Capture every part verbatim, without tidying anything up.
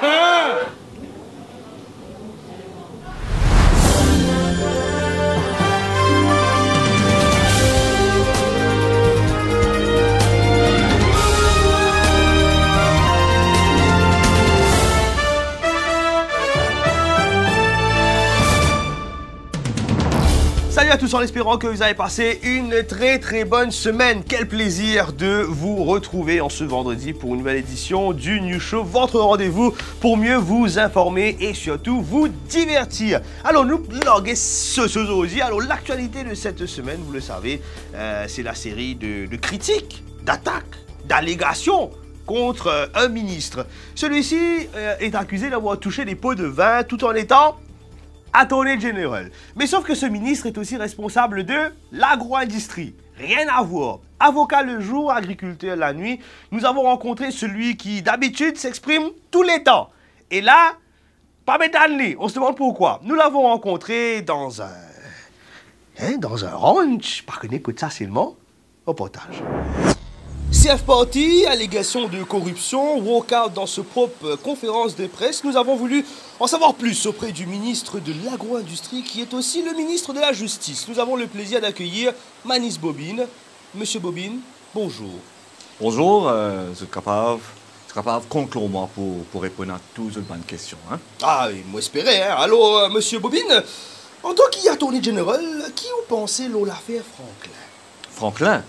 Salut à tous, en espérant que vous avez passé une très très bonne semaine. Quel plaisir de vous retrouver en ce vendredi pour une nouvelle édition du New Show, votre rendez-vous pour mieux vous informer et surtout vous divertir. Alors nous loguer ce ce aujourd'hui. Alors l'actualité de cette semaine, vous le savez, euh, c'est la série de, de critiques, d'attaques, d'allégations contre euh, un ministre. Celui-ci euh, est accusé d'avoir touché des pots de vin tout en étant attorney général. Mais sauf que ce ministre est aussi responsable de l'agro-industrie. Rien à voir. Avocat le jour, agriculteur la nuit, nous avons rencontré celui qui d'habitude s'exprime tous les temps. Et là, pas m'étonner, on se demande pourquoi. Nous l'avons rencontré dans un... Hein, dans un ranch. Pas qu'on écoute ça seulement. Reportage. C F Party, allégation de corruption, walkout dans ce propre conférence de presse. Nous avons voulu en savoir plus auprès du ministre de l'agro-industrie qui est aussi le ministre de la Justice. Nous avons le plaisir d'accueillir Manis Bobine. Monsieur Bobine, bonjour. Bonjour, euh, je suis capable, je suis capable de conclure moi pour, pour répondre à toutes les bonnes questions. Hein? Ah, moi espérais. Hein. Alors, euh, monsieur Bobine, en tant qu'attorney général, qui vous pensez l'on l'affaire Franklin? Franklin?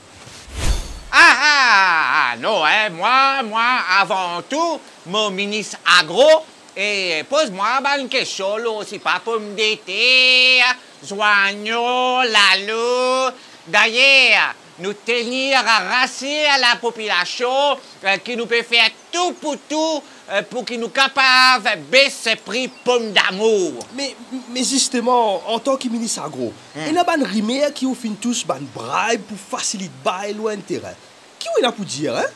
Ah, ah, ah, non, hein, moi, moi, avant tout, mon ministre agro, et pose-moi une question, là, c'est pas pomme d'été, joigno, lalo. D'ailleurs, nous tenir à rassurer à la population euh, qui nous peut faire tout pour tout euh, pour qu'ils nous capables de baisser le prix pomme d'amour. Mais, mais justement, en tant que ministre agro, il y a une rivière qui vous fait tous une bribe pour faciliter le bail ou intérêt. Qui vous a pour dire, hein?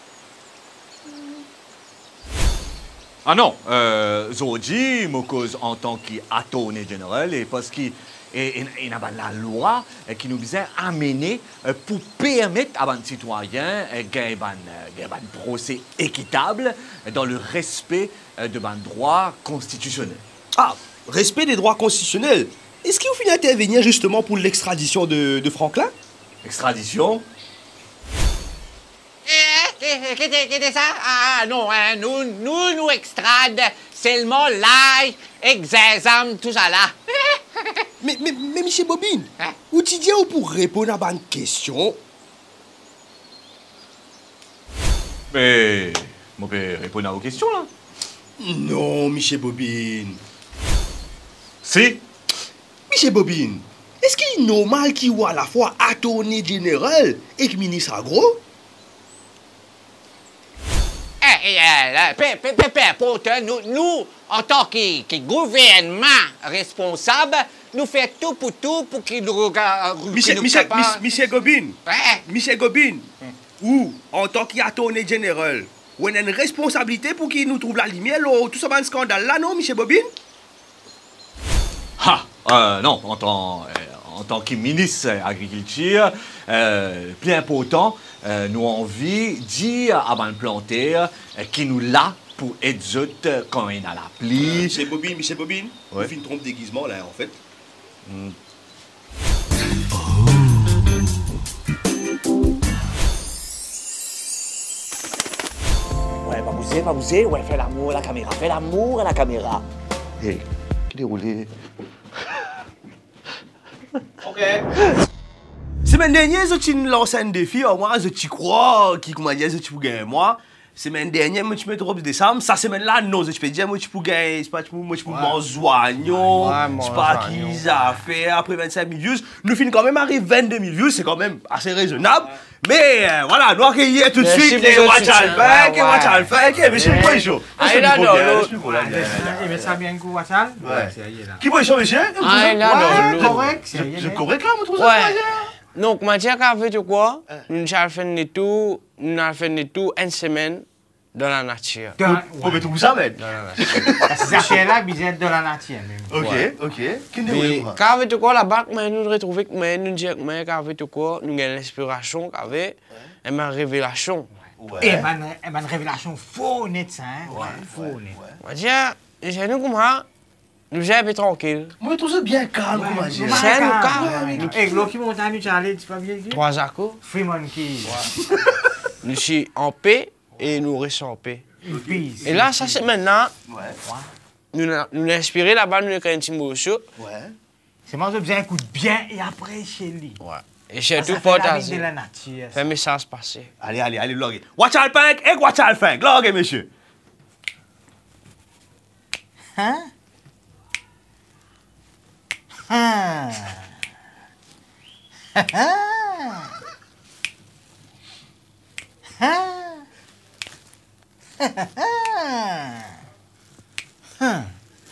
Ah non, euh, aujourd'hui, je cause en tant qu'attorney général et parce qu'il y a la loi qui nous disait amener pour permettre à les citoyens de faire un procès équitable dans le respect de leurs droits constitutionnels. Ah, respect des droits constitutionnels. Est-ce qu'il vous finit intervenir justement pour l'extradition de, de Franklin? Extradition? Qu'est-ce que ça? Ah non, hein, nous, nous, nous extrade seulement l'ail, examen, tout ça là. mais, mais, mais, monsieur Bobine, hein? Vous dites pour répondre à une question? Mais, je peux répondre à vos questions là? Non, monsieur Bobine. Si? Monsieur Bobine, est-ce qu'il est normal qu'il soit à la fois attorney général et ministre agro? Eh, eh, peu, peu, peu, peu importe, nous, nous, en tant que, que gouvernement responsable, nous faisons tout pour tout pour qu'ils nous regardent. Monsieur, monsieur, monsieur Gobine, Ouais. monsieur Gobine, ou en tant qu'attorney général, on a une responsabilité pour qu'il nous trouve la lumière, là, tout ça, un scandale là, non, monsieur Bobine? Ah, euh, non, en tant, euh, en tant que ministre de l'Agriculture, euh, plus important, euh, nous avons envie de dire à un planteur euh, qui nous l'a pour être autres quand il a la pluie. Euh, monsieur Bobine, monsieur Bobine, ouais. Vous faites une trompe déguisement là, en fait. Mm. Ouais, pas bouger, pas bouger. Ouais, fais l'amour à la caméra, fais l'amour à la caméra. Hé, hey, qui déroulé? Ok. Semaine dernière, j'ai lancé un défi, moi, je crois, qui, comment dire, je peux gagner moi. Semaine dernière, moi, je me trompe décembre. Cette semaine-là, non, je peux dire, moi, je peux gagner, je peux, moi, je peux m'enjoigner, je sais pas qui ça fait, après vingt-cinq mille views. Nous finissons quand même arriver vingt-deux mille views, c'est quand même assez raisonnable. Mais euh, voilà, nous accueillir tout de suite les Watch Alpha, qui Watch Alpha, qui est monsieur le chaud. Ah, là, non, non. Mais ça bien coup, Watchal? Ouais, c'est là. Qui est chaud, monsieur? Ah, là, non, correct. Je correct là, mon truc. Ouais. Donc, matière qu'a fait quoi? Nous avons fait tout, nous avons fait tout une semaine dans la nature. Faut mettre tout ça, mais. C'est là, bizarre de la nature. Ok, ok. Qui Mais quand fait quoi là-bas, nous retrouvons que nous disons que quand fait quoi, nous avons l'inspiration, qu'avait une révélation. Ouais. Et ben, une révélation faux net ça, hein? Ouais, Faux ouais, net. ouais. On va dire, j'ai nous comme ça, nous j'ai un peu tranquille. Moi, tout ça bien calme, comment dire. C'est le cas. Et Glocky Montagne, tu allais, tu vas bien dire? Trois accords. Free Monkey. Nous sommes en paix et nous restons en paix. Peace. Et là, ça c'est maintenant, Ouais. nous nous nous inspiré là-bas, nous avons un petit morceau. Ouais. C'est moi, je besoin un coup de bien et après chez lui. Ouais. Et Ça surtout fait la vie de partager. la nature. Fait un message passer. Allez, allez, allez, log. Watch out, Punk, et watch out, Funk. Log, monsieur. Hein? Hein? Hein? Hein? Hein?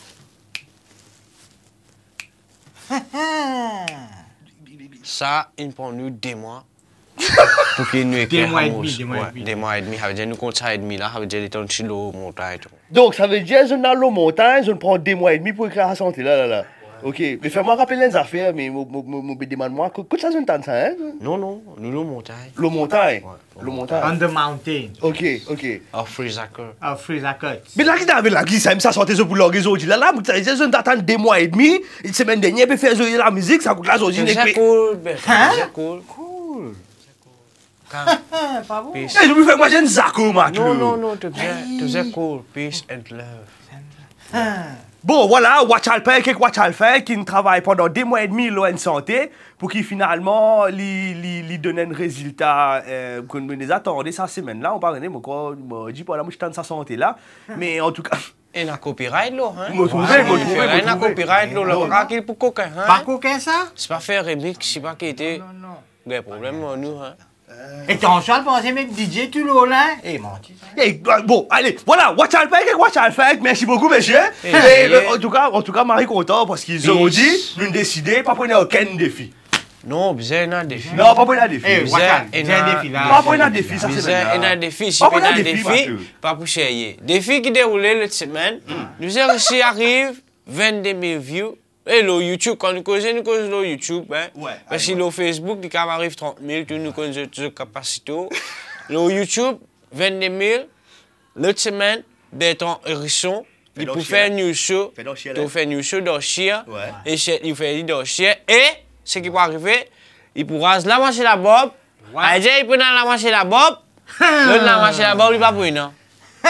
Ça, il prend nous des mois pour qu'il nous Des mois et éclaire. demi, des mois et Ouais, demi. Des mois et demi. Ça veut dire nous compte ça et demi là, ça veut dire les temps de chilo, montagne. Donc, ça veut dire, je n'ai l'eau montagne, je ne prends deux mois et demi pour écrire la santé, là, là, là. Ok, mais fais-moi rappeler les affaires, mais me demande-moi, que ça, je ne t'entends, hein? Non, non, nous nous montagne. L'eau montagne. Ouais. L'eau On montagne. the mountain. Ok, ok. À Frisaker. Our freezer cut. Mais là, qui t'avait là, qui ça, ça sortait pour l'orgue aujourd'hui, là, là, ça veut dire, je ne t'attends deux mois et demi, une semaine dernière, puis faire jouer la musique, ça coûte la aujourd'hui, C'est cool, ben, c'est cool. Cool. Calme. Ah, pas bon? Peace. Eh, je me fais, moi, j'ai une zako, Mac. Non, non, non, tu faisais cool. Peace and love. Bon, voilà, Watch Alpin, quelques Watch Alpin qui travaille pendant deux mois et demi là en santé pour qu'il finalement lui, lui, lui donne un résultat euh, qu'on nous attendait cette semaine-là. On parle de moi, quoi, je dis pas là, moi je suis dans sa santé là, mais en tout cas. Et la copyright là, hein? Me trouver, me trouver, me Il y a trouver. copyright là, le gars qui pour coquin, Pas hein? coquin ça? C'est pas faire remix, c'est pas qui était. Non, non. Des problèmes, nous, hein? Et ton chat pensait même D J tout l'eau là? Eh, menti. Hey, bon, allez, voilà, Watch Alpin, quelques Watch Alpin, merci beaucoup, monsieur. Eh, Et, eh. euh, en tout cas, en tout cas, Marie content parce qu'ils ont dit, nous décidé, pas prendre aucun défi. Non, bizarre, un défi. Non, pas prendre un défi. Eh, Bizarre, Watch, et j'ai un na- défi là. Pas prendre un défi, ça c'est Bizarre, maintenant. un défi, si Pas pas pour un un défi, défi, Mathieu. pas pour chercher. Défi qui déroulé cette semaine, nous avons réussi à arriver vingt-deux mille views. Et le YouTube, quand nous causons, nous causons le YouTube, hein. Ouais, Parce que allez, le Facebook, il arrive trente mille, tu nous connais de capacité. Le YouTube, vingt-deux mille. L'autre semaine, des temps hérisson. Il donc peut chier, faire là. un news show. Fais donc chier, Il là. fait un news show dans chien. Ouais. Et c'est- il fait dans chien. Et ce qui peut arriver, il pourra la marcher la bob. Il dit, il peut la marcher la bob. L'autre la marcher la bob, il va pour une. hein.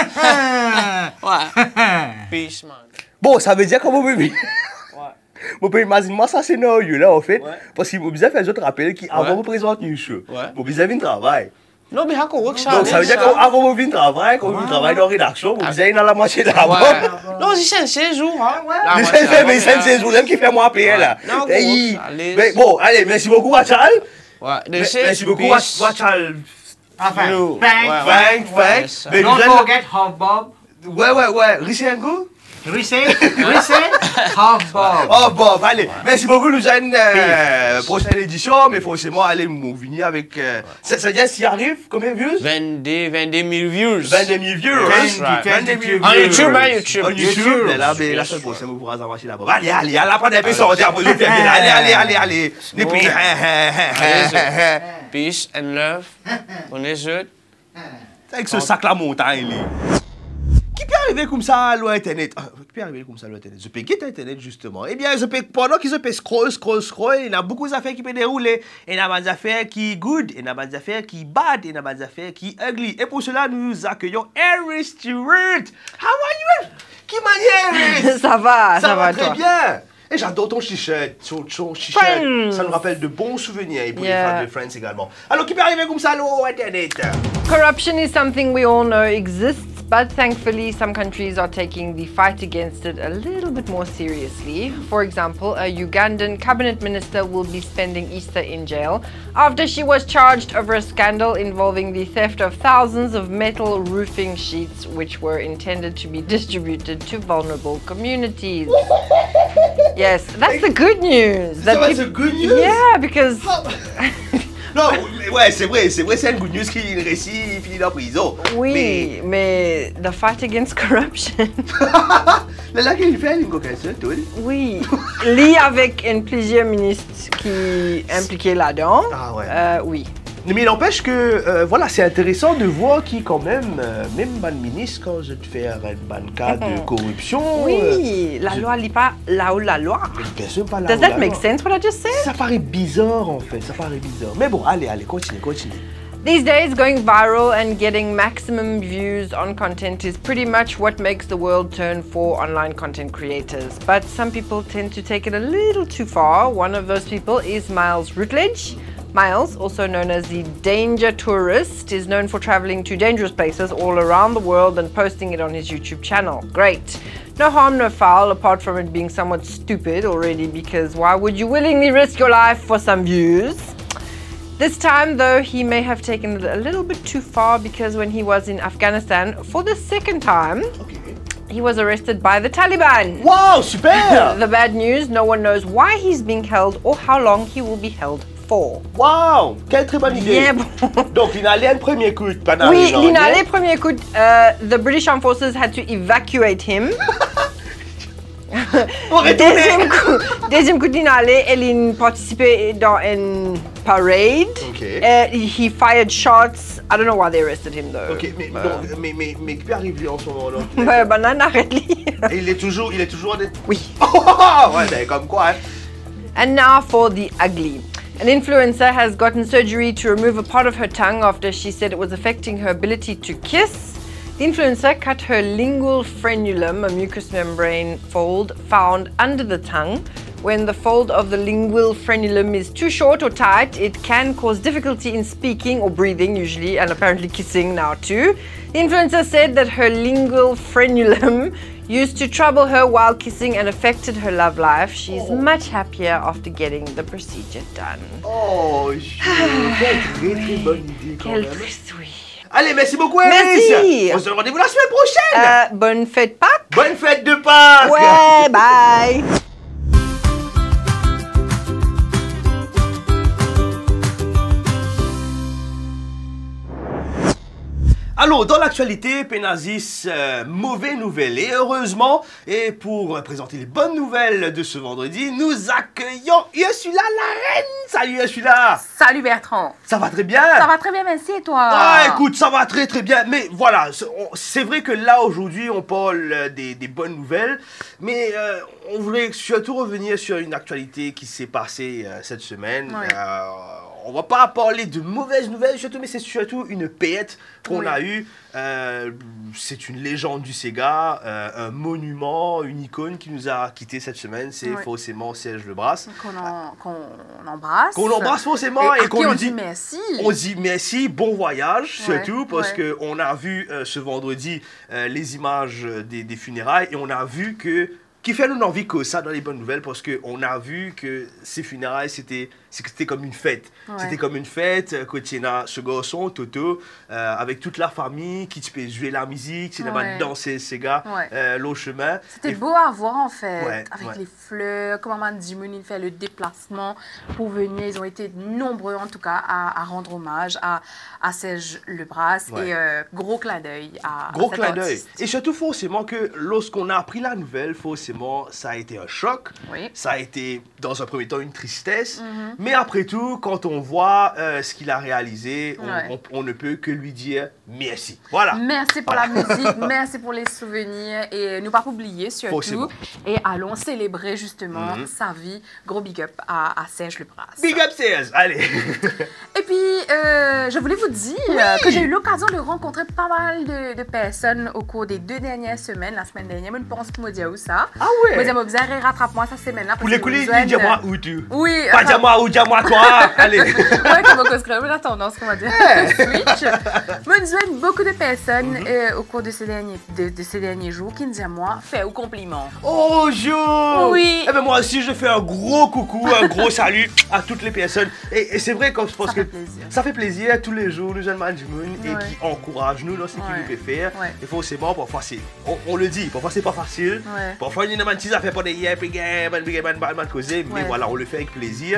Ouais. Peace, man. Bon, ça veut dire comment vous pouvez. Vous pouvez imaginer moi ça scénario là en fait, parce qu'il faut bien faire d'autres rappels qui avant Ouais. vous présenter une show. Ouais. Vous bien venir travail. Non, mais comment ça? Donc ça veut dire qu'avant vous venir travail, quand vous travaillez dans la rédaction, vous bien dans la moitié de la Ouais. bombe. Non, c'est seize jours, hein. La Mais marche c'est la fait, mais bob, c'est là. c'est jour qui fait moi payer là. Non, Hey, gros, allez. mais bon, allez, merci beaucoup Wachal. Ouais, Merci beaucoup Wachal. Enfin, Nous. thank, Ouais, Frank, Frank. Yes. Mais Don't vous êtes- forget Half Bob. Ouais, ouais, ouais. Richenko. Reset, reset, Half Bob. Oh Bob, allez, merci beaucoup, nous avons une euh, prochaine édition, mais forcément, allez, nous venir avec. Euh, ça ça veut dire s'il arrive, combien de views? vingt-deux, vingt-deux mille views. vingt-deux mille views, That's hein? right. vingt-deux mille En views. YouTube, hein, YouTube. En YouTube, YouTube. mais là, mais la semaine prochaine, vous pourrez avoir là-bas. Allez, allez, allez, après, on peut sortir, après, je vais faire bien. Allez, allez, allez, allez. Et puis, Peace and love. On est autres. avec ce sac-là montagne, là. Qui peut arriver comme ça à l'Internet? Ah, qui peut arriver comme ça à l'Internet? Je peux quitter Internet, justement. Eh bien, je peux, pendant que je peux scroll, scroll, scroll, il y a beaucoup d'affaires qui peuvent dérouler. Il y a des affaires qui good, il y a des affaires qui bad, il y a des affaires qui ugly. Et pour cela, nous accueillons Harry Stewart. How are you? Qui manière, Harry? Ça va, ça, Ça va va, très toi. bien. Et j'adore ton t-shirt, ton, ton t-shirt. Friends. Ça nous rappelle de bons souvenirs et pour Yeah. les fans de Friends également. Alors, qui peut arriver comme ça à Internet? Corruption is something we all know exists, but thankfully some countries are taking the fight against it a little bit more seriously. For example, a Ugandan cabinet minister will be spending Easter in jail after she was charged over a scandal involving the theft of thousands of metal roofing sheets which were intended to be distributed to vulnerable communities. Yes, that's the good news. Ça va, peop- c'est good news? Yeah, because Non, mais ouais, c'est vrai, c'est vrai, c'est une good news qui réussit, il finit en prison. oui, mais the fight against corruption. Mais là, qu'il fait, il coquin, ça, toi. Oui, lié avec un plusieurs ministres qui impliqués là-dedans. Ah ouais. Euh, oui, Mais il n'empêche que, euh, voilà, c'est intéressant de voir qui, quand même, euh, même le ministre, quand je te fais un cas de corruption. Oui, euh, la je... loi lit pas là-haut la loi. Bien sûr, pas là. Does that make sense what I just said? Ça paraît bizarre, en fait. Ça paraît bizarre. Mais bon, allez, allez, continue, continue. These days, going viral and getting maximum views on content is pretty much what makes the world turn for online content creators. But some people tend to take it a little too far. One of those people is Miles Routledge. Miles, also known as the Danger Tourist, is known for traveling to dangerous places all around the world and posting it on his YouTube channel. Great. No harm, no foul, apart from it being somewhat stupid already, because why would you willingly risk your life for some views? This time, though, he may have taken it a little bit too far, because when he was in Afghanistan for the second time, okay, he was arrested by the Taliban. Wow, super! The bad news, no one knows why he's being held or how long he will be held for. Wow, quelle très bonne idée. Yeah, bon. Donc, il allait un premier coup de panneau. Oui, il allait premier coup. Uh, the British Armed Forces had to evacuate him. Deuxième coup, deuxième coup d'inhalé, il participait dans une parade. Okay. Uh, he fired shots. I don't know why they arrested him though. Ok, mais, But... donc, mais, mais, mais qui arrive lui en ce moment-là? Ouais, banane, arrête-lui. Et il est toujours, il est toujours... Des... Oui. Ouais, ben comme quoi, hein. And now for the ugly. An influencer has gotten surgery to remove a part of her tongue after she said it was affecting her ability to kiss. The influencer cut her lingual frenulum, a mucous membrane fold found under the tongue. When the fold of the lingual frenulum is too short or tight, it can cause difficulty in speaking or breathing usually, and apparently kissing now too. The influencer said that her lingual frenulum used to trouble her while kissing and affected her love life. She's oh. much happier after getting the procedure done. Oh, quelle très très bonne idée quand Quelle même. triste, oui. Allez, merci beaucoup, Eris. Merci. On se donne rendez-vous la semaine prochaine. Euh, bonne fête Pâques. Bonne fête de Pâques. Ouais, bye. Alors, dans l'actualité, Penazis, euh, mauvaise nouvelle. Et heureusement, et pour euh, présenter les bonnes nouvelles de ce vendredi, nous accueillons Ursula la reine. Salut Ursula. Salut Bertrand. Ça va très bien? Ça va très bien, merci, et toi? Ah, écoute, ça va très très bien. Mais voilà, c'est vrai que là, aujourd'hui, on parle des, des bonnes nouvelles. Mais euh, on voulait surtout revenir sur une actualité qui s'est passée euh, cette semaine. Oui. Euh, on va pas parler de mauvaises nouvelles, surtout, mais c'est surtout une paillette qu'on oui. a eue. Euh, c'est une légende du Sega, euh, un monument, une icône qui nous a quittés cette semaine. C'est oui. forcément Serge Lebras. Qu'on en, qu'on embrasse. Qu'on embrasse forcément et, et qu'on lui dit, dit merci. On dit merci, bon voyage, ouais, surtout parce ouais. qu'on a vu euh, ce vendredi euh, les images des, des funérailles et on a vu que. Qui fait nous envie que ça dans les bonnes nouvelles parce qu'on a vu que ces funérailles c'était c'était comme une fête. Ouais. C'était comme une fête quand il y a ce garçon, Toto, euh, avec toute la famille qui peut jouer la musique, qui ouais. va danser ces gars, ouais. euh, l'au chemin. C'était beau à voir en fait, ouais, avec ouais. les fleurs, comment Maman Dimouni fait le déplacement pour venir. Ils ont été nombreux en tout cas à, à rendre hommage à, à Serge Lebras ouais. et euh, gros clin d'œil à Gros à clin d'œil. Et surtout forcément que lorsqu'on a appris la nouvelle, forcément ça a été un choc, oui. ça a été dans un premier temps une tristesse, mm-hmm. mais après tout, quand on voit euh, ce qu'il a réalisé, on, ouais. on, on ne peut que lui dire merci. Voilà. Merci pour voilà. la musique, merci pour les souvenirs et ne pas oublier surtout. Forcément. Et allons célébrer justement mm-hmm. sa vie. Gros big up à, à Serge Lebras. Big up Serge, allez. Et puis, euh, je voulais vous dire oui. que j'ai eu l'occasion de rencontrer pas mal de, de personnes au cours des deux dernières semaines. La semaine dernière, je ne pense pas dire où ça. Ah ouais? Moi, j'ai besoin de rattrape-moi cette semaine-là. Pour les coulisses, dis-moi où tu. Oui. Pas dis-moi où, dis-moi toi. Allez. Ouais, comme on se crée la tendance, qu'on va dire. Switch. Moi, j'ai beaucoup de personnes mm-hmm. euh, au cours de ces, derniers, de, de ces derniers jours qui me disent à moi, fais au compliment. Oh, Jo. Oui. Eh ben moi aussi, je fais un gros coucou, un gros salut à toutes les personnes. Et, et c'est vrai, comme je pense ça que fait plaisir. ça fait plaisir tous les jours, nous jeunes man du monde, ouais. et qui encouragent nous dans ce qu'ils ouais. nous préfèrent. Ouais. Et forcément, parfois, c'est, on, on le dit, parfois, c'est pas facile. Ouais. Parfois, il y a des gens qui fait pas de hier, puis man, man, man, man, causer, mais ouais. voilà, on le fait avec plaisir. Oui. Et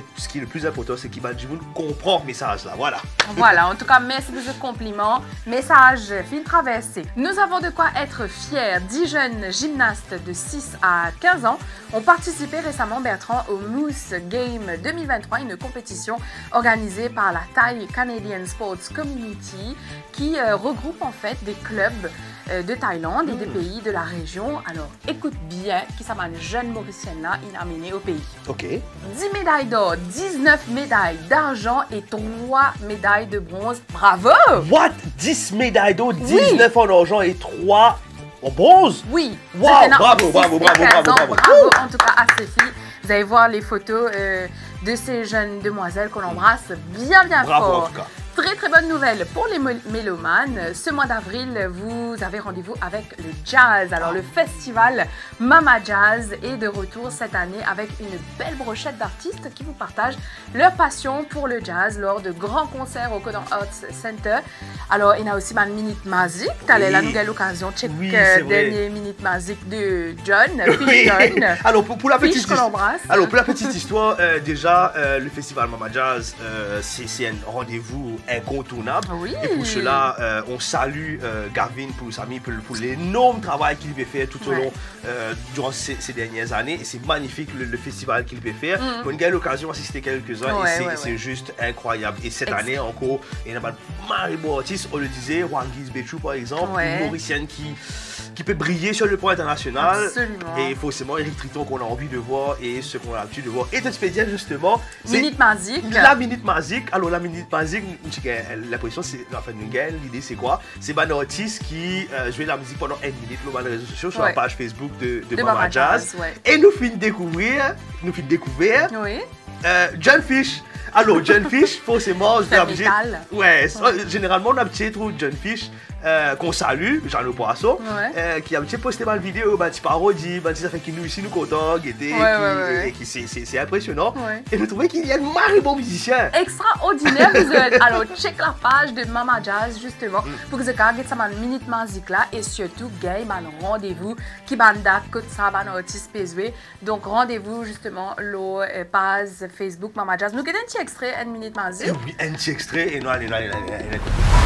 ce qui est le plus important, c'est qu'il comprend le message là. Voilà. Voilà, en tout cas, merci pour ce compliment. Message fil traversé. Nous avons de quoi être fiers. dix jeunes gymnastes de six à quinze ans ont participé récemment, Bertrand, au Moose Game deux mille vingt-trois, une compétition organisée par la Thai Canadian Sports Community qui euh, regroupe en fait des clubs euh, de Thaïlande et des pays de la région. Alors, écoute bien qui s'appelle jeune Mauricienne là, il a amené au pays. Ok. dix médailles d'or, dix-neuf médailles d'argent et trois médailles de bronze. Bravo! What? dix médailles d'or, dix-neuf oui. en argent et trois en bronze? Oui. Wow, bravo, bravo, bravo, bravo, bravo. Bravo en tout cas à ces filles. Vous allez voir les photos euh, de ces jeunes demoiselles qu'on embrasse bien bien bravo, fort. En tout cas. Très très bonne nouvelle pour les mélomanes. Ce mois d'avril, vous avez rendez-vous avec le jazz. Alors le festival Mama Jazz est de retour cette année avec une belle brochette d'artistes qui vous partagent leur passion pour le jazz lors de grands concerts au Codon Arts Center. Alors il y a aussi ma Minute Magic. Tu as la nouvelle occasion de check oui, euh, dernier Minute Magic de John. Oui. John. Alors pour, pour la petite histoire, alors pour la petite histoire, euh, déjà euh, le festival Mama Jazz, euh, c'est un rendez-vous incontournable. Oui. Et pour cela, euh, on salue euh, Garvin pour sa pour, pour l'énorme travail qu'il peut faire tout au long, ouais. euh, durant ces, ces dernières années. Et c'est magnifique le, le festival qu'il peut faire. Mm. On a eu l'occasion d'assister quelques-uns ouais, et c'est ouais, ouais. juste incroyable. Et cette Ex année encore, il y a Marie Bortis, on le disait, Wangis Bechou par exemple, ouais. une Mauricienne qui, qui peut briller sur le plan international. Absolument. Et forcément, Eric Triton qu'on a envie de voir et ce qu'on a l'habitude de voir. Et cette spéciale justement, Minute Magique. La Minute Magique. Alors la Minute Magique, l'impression c'est, enfin l'idée c'est quoi? C'est un artiste qui euh, joue la musique pendant une minute sur les réseaux sociaux, sur ouais. la page Facebook de, de, de Mama, Mama Jazz. Jazz ouais. Et nous finissons découvrir, nous finissons découvrir oui. euh, John Fish. Alors John Fish, forcément, c'est obligé. Ouais, ouais, généralement on a petit trouvé John Fish. Euh, qu'on salue, Jean-Le Poisson, ouais. euh, qui a posté mal vidéo, bah, petit parodie, bah, ça fait qu'il nous ici nous contents, qui était, ouais, ouais, ouais. c'est impressionnant. Ouais. Et je trouvais qu'il y a un mari bon musicien. Extraordinaire, vous êtes. Alors, check la page de Mama Jazz, justement, mm. pour que vous ayez ça, une minute musique là, et surtout, gay, un rendez-vous, qui banda, que ça, un artiste P S V. Donc, rendez-vous, justement, la page Facebook Mama Jazz. Nous avons un petit extrait, une minute musique. Oui, un petit extrait, et nous, allez, allez, allez, allez.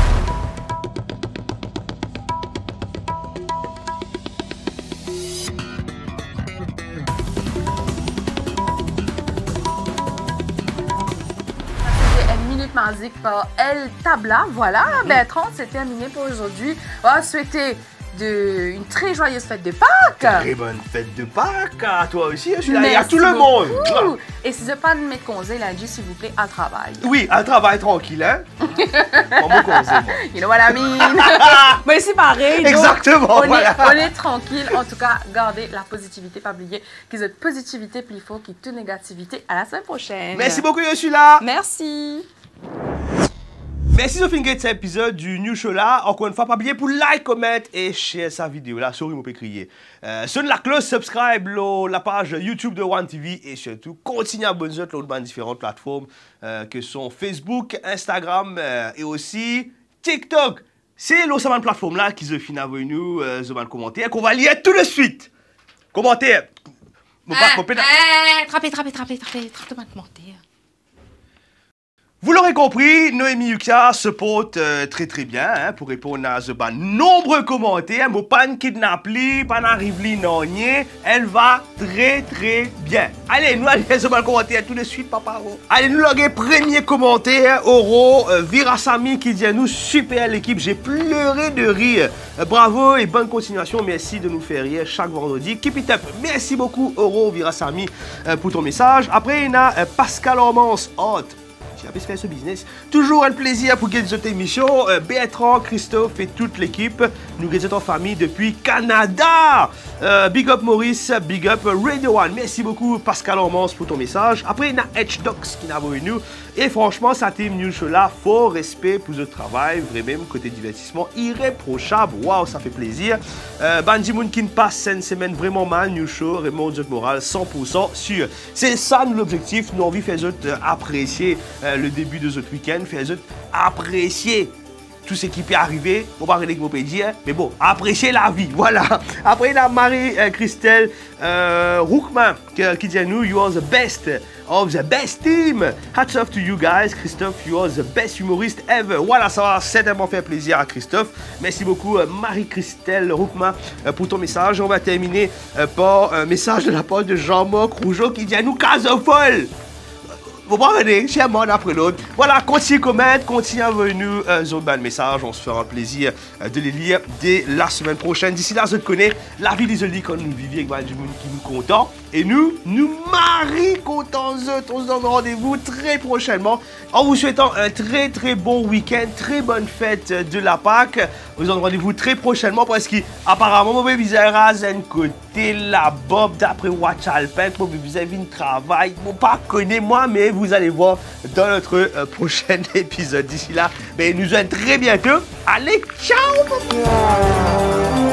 Musique par El Tabla. Voilà, mmh. Bertrand, c'est terminé pour aujourd'hui. On va souhaiter de, une très joyeuse fête de Pâques. Très bonne fête de Pâques à toi aussi. Je suis là, et à tout le monde. Ouh. Et si je pas de mes congés lundi, s'il vous plaît, à travail. Oui, à travail tranquille, hein. Bon, mon congé, moi. You know what I mean? Mais c'est pareil. Exactement. On, voilà. est, on est tranquille. En tout cas, gardez la positivité, pas oublier que cette positivité plus fort que toute négativité. À la semaine prochaine. Merci beaucoup, je suis là. Merci. Merci de finir cet épisode du New Show là. Encore une fois, pas oublier pour like, comment et share sa vidéo là. Sorry, mon peut crier. Euh, sonne la cloche, subscribe lo, la page YouTube de One T V et surtout continuez à abonner à différentes plateformes euh, que sont Facebook, Instagram euh, et aussi TikTok. C'est l'autre plateforme là qui se finit avec nous, euh, dans le commentaire qu'on va lire tout de suite. Commentaire. Mon ah, pas, ah, trapez, trapez, trapez, trapez, trapez, commentaire. Vous l'aurez compris, Noémie Yuka se porte euh, très très bien hein, pour répondre à ce ban nombreux commentaires. Mais pas de kidnapping, pas d'arrivée, non, elle va très très bien. Allez, nous allons faire ce ban commentaire tout de suite, papa. Oh. Allez, nous l'avons premier commentaire, Oro euh, Virasami qui dit à nous super l'équipe, j'ai pleuré de rire. Euh, bravo et bonne continuation, merci de nous faire rire chaque vendredi. Keep it up. Merci beaucoup, Oro Virasami, euh, pour ton message. Après, il y a euh, Pascal Ormance, hot. J'ai fait ce business. Toujours un plaisir pour gagner cette émission. Euh, Bertrand, Christophe et toute l'équipe. Nous gagnons en famille depuis Canada. Euh, big up Maurice, big up Radio One. Merci beaucoup Pascal Ormance pour ton message. Après, il y a H-Docs qui n'a pas venu. Et franchement, ça team New Show là, fort respect pour ce travail. Vraiment, côté divertissement, irréprochable. Waouh, ça fait plaisir. Euh, Banji Moon qui passe une semaine vraiment mal. New Show, vraiment, notre morale cent pour cent sûr. C'est ça l'objectif. Nous, envie de faire apprécier euh, le début de ce week-end, faire apprécier tout ce qui peut arriver, on va regarder ce que dire, mais bon, appréciez la vie, voilà. Après, il y a Marie-Christelle euh, Roukman qui, qui dit à nous, you are the best of the best team. Hats off to you guys. Christophe, you are the best humoriste ever. Voilà, ça va certainement faire plaisir à Christophe. Merci beaucoup, Marie-Christelle Roukman, pour ton message. On va terminer par un message de la part de Jean-Marc Rougeau qui dit à nous, case folle. Vous prenez, chez moi après l'autre. Voilà, continuez à commettre, continuez à venir euh, autres messages. On se fera un plaisir euh, de les lire dès la semaine prochaine. D'ici là, je connais la vie des Oli quand nous vivions avec du monde qui nous content. Et nous, nous marie contents. On se donne rendez-vous très prochainement. En vous souhaitant un très très bon week-end, très bonne fête de la Pâques. On se donne rendez-vous très prochainement parce qu'apparemment, mon bébé à un côté la bob d'après Watch Alpin. Mon bébé a un travail. Bon, pas connaît moi, mais vous allez voir dans notre euh, prochain épisode. D'ici là, ben, nous allons très bientôt. Allez, ciao!